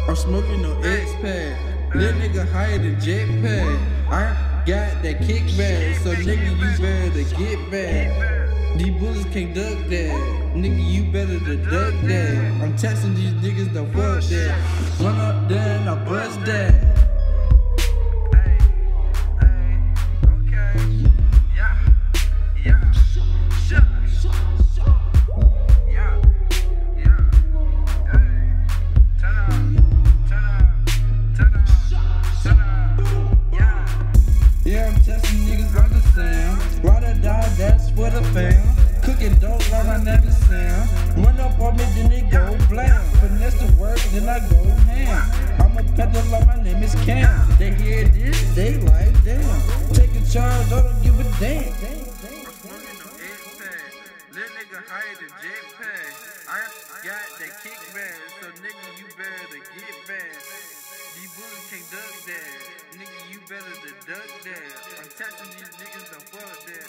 I'm smoking no X-Pad. Little nigga higher than Jetpack. I got that kickback, so nigga you better get back. These bullets can't duck that. Nigga you better to duck that. I'm texting these niggas to fuck that. Run up there and I bust that. Yeah, I'm testing niggas understand. Ride or die, that's for the fam. Cooking dope like my name is Sam. Run up on me, then they go blam. Finesse the work, then I go ham. I'm a peddler like my name is Cam. They hear this, they like damn. Take a charge, I don't give a damn. I'm smoking no X-Pad. Little nigga higher than Jetpack. I got that kickback, so nigga you better get back. These bullets can't duck that. Nigga, you better to duck that. I'm touching these niggas to fuck that.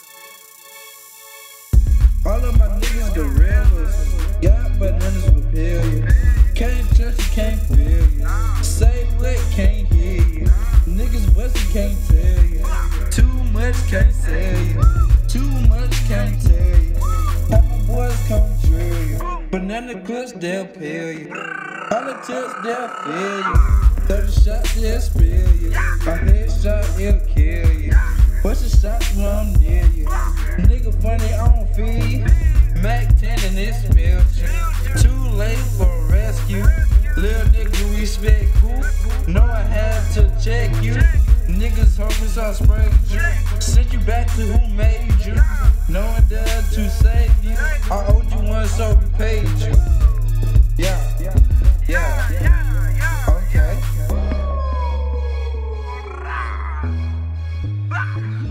All of my niggas gorillas. Got bananas with pills. Can't touch you, can't feel you. Say what, can't hear you. Niggas bustin', can't tell you. Too much, can't sell you. Too much, can't tell you. How my boys come drill you. Banana clips, they'll peel you. All the tips, they'll feel you. 30 shots, they'll spill you. A headshot, it'll kill you. What's the shots when I'm near you? Nigga funny, I don't feel you. Mac 10 and it spilled you. Too late for rescue. Little nigga, respect who? Know I had to check you. Niggas hoping so I sprayed you. Sent you back to who made you. No one dared to save you. I owed you one, so we paid you. Yeah. Okay.